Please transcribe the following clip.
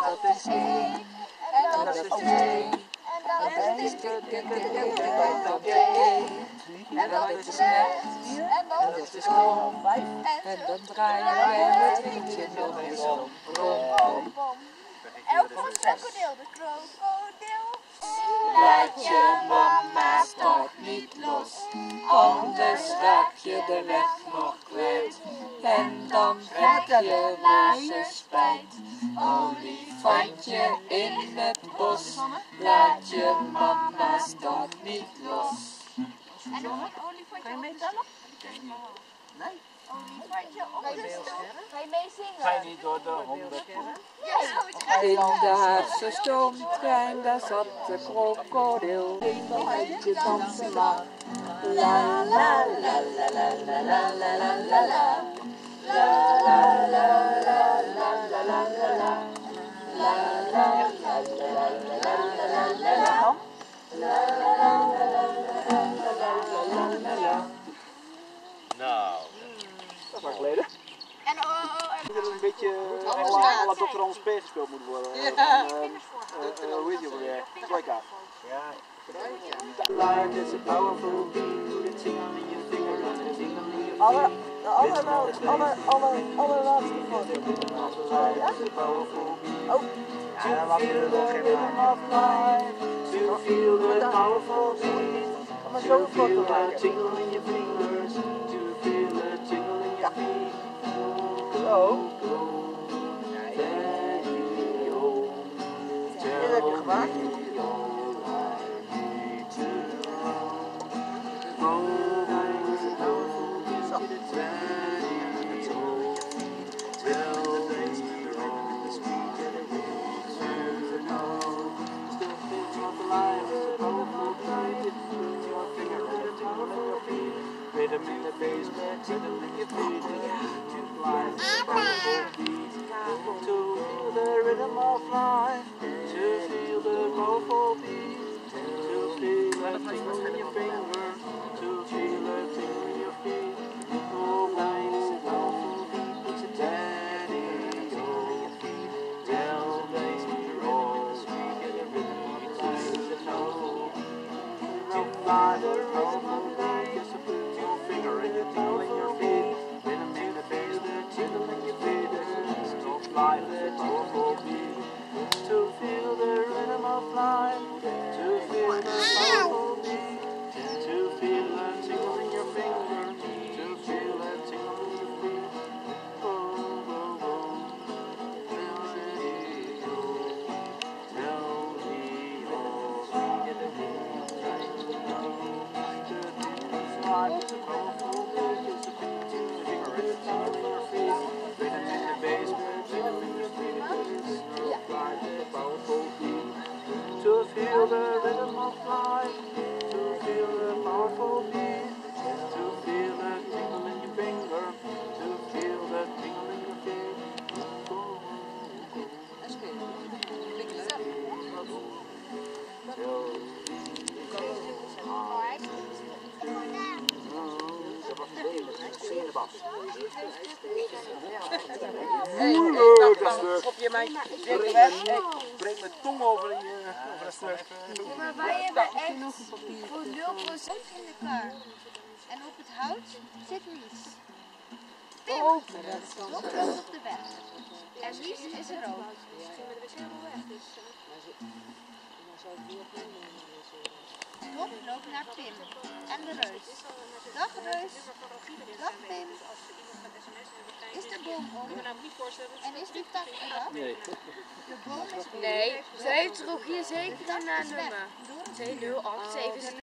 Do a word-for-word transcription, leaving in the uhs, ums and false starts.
dat is één. En dat is twee. En dat is dik, dik, dik, dik, dik, op de één. En dat is net. En dat is krom. En dan draaien wij het rietje nog eens om. Bom, bom. En ook voor het krokodil, de krokodil. Laat je mama start niet los, anders raak je de weg nog kwijt. En dan krijg je laatste spijt. Olifantje in het bos, laat je mama start niet los. En nog een olifantje op de stoel. Nee. Olifantje op de stoel. Ga je mee zingen? Ga je niet door de honderd? Ja, zoiets gaat In de Haagse stoomtrein, daar zat de krokodil. In de handje dansen maar. La la la la la la la la la la la. La la la la la la la la la. La la la la la la la la la la. La la la la la la la. Nou, Dat is lang geleden. En oh, oh, Ik denk dat een beetje à la dokter Hans P gespeeld moet worden. Ja. Hoe heet die ook weer? Trojka. ja. Life is a powerful beat, put a tingle in your finger and a tingle in your Alle, de aller, aller, aller, allerlaatste foto. Life is a powerful beat. Oh. Ja, dan feel the rhythm of life. To feel the powerful beat. Maar To zo'n feel foto the maken. tingle in your fingers. To feel the tingle in your feet. Zo. Daddy-o. Dit heb je gemaakt. Rhythm in the basement, rhythm in your feet, to fly the powerful beat, to feel the rhythm of life, to feel the powerful beat, to feel the tingle in your finger, to feel the tingle in your feet. Oh, blind is a powerful beat, it's a daddy, oh, tell baby, roll, sweet, get a rhythm of life, is a no, to fly the rhythm of life, is a your finger and your tingle in your feet, rhythm in the basement, tingle in your feet, stop life, the powerful beat, to feel the rhythm of life, to feel the powerful beat, to feel the tingle in your finger, to feel the tingle in your feet. Oh, oh, oh, melody, oh, melody, oh, sweet and the life is a powerful beat, it's a finger and a tingle in your feet, rhythm in the basement, tingle in your feet, it's life is a powerful beat, to feel the rhythm of life, to feel the powerful beat, to feel the tingle in your finger, to feel the tingle in your feet. Op je mij. Breek mijn tong over in je over de stuk. maar wij hebben echt voor nul procent in de kar. En op het hout zit Mies. Pim loopt op de weg. En Mies is er ook. Top loopt naar Pim en de reus. Dag reus. Dag Pim. Is de boom om? En is die tak eraf? Nee. De boom is om. Nee, ze heeft er ook hier zeker een nummer. twee nul acht zeven